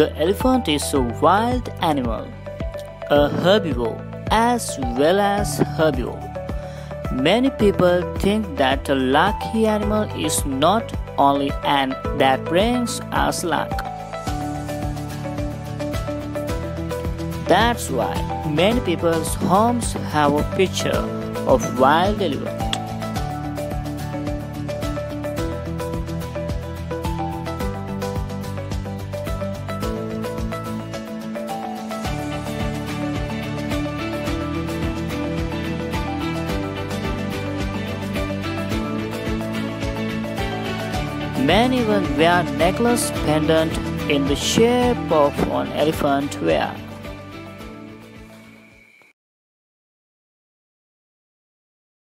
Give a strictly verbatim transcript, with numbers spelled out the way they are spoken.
The elephant is a wild animal, a herbivore as well as herbivore. Many people think that a lucky animal is not only an that brings us luck. That's why many people's homes have a picture of wild elephant. Many even wear necklace pendant in the shape of an elephant wear.